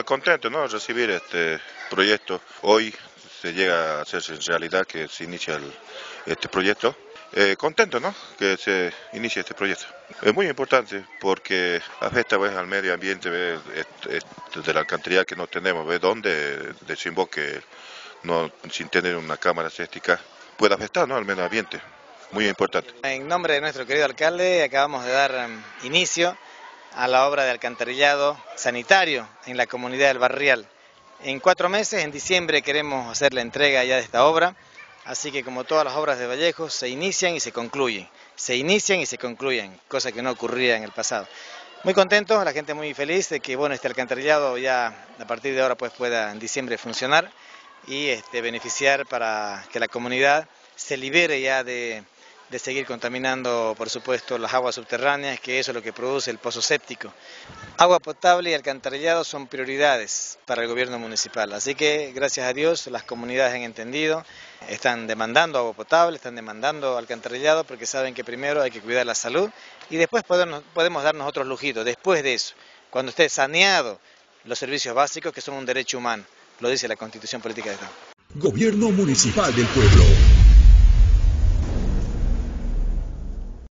contento, ¿no?, recibir este proyecto. Hoy se llega a hacerse realidad que se inicia este proyecto. Contento, ¿no?, que se inicie este proyecto. Es muy importante porque afecta, pues, al medio ambiente, ¿ves? De la alcantarillado que no tenemos, ¿ves? Donde desemboque no, sin tener una cámara séptica puede afectar, ¿no?, al medio ambiente. Muy importante. En nombre de nuestro querido alcalde acabamos de dar inicio a la obra de alcantarillado sanitario en la comunidad del Barrial. En 4 meses, en diciembre, queremos hacer la entrega ya de esta obra, así que como todas las obras de Vallejo, se inician y se concluyen, cosa que no ocurría en el pasado. Muy contentos, la gente muy feliz de que este alcantarillado ya a partir de ahora pues pueda en diciembre funcionar y beneficiar para que la comunidad se libere ya de seguir contaminando, por supuesto, las aguas subterráneas, que eso es lo que produce el pozo séptico. Agua potable y alcantarillado son prioridades para el gobierno municipal, así que gracias a Dios las comunidades han entendido, están demandando agua potable, están demandando alcantarillado porque saben que primero hay que cuidar la salud y después podemos darnos otros lujitos, después de eso, cuando esté saneado los servicios básicos que son un derecho humano, lo dice la Constitución Política de Estado. Gobierno Municipal del Pueblo.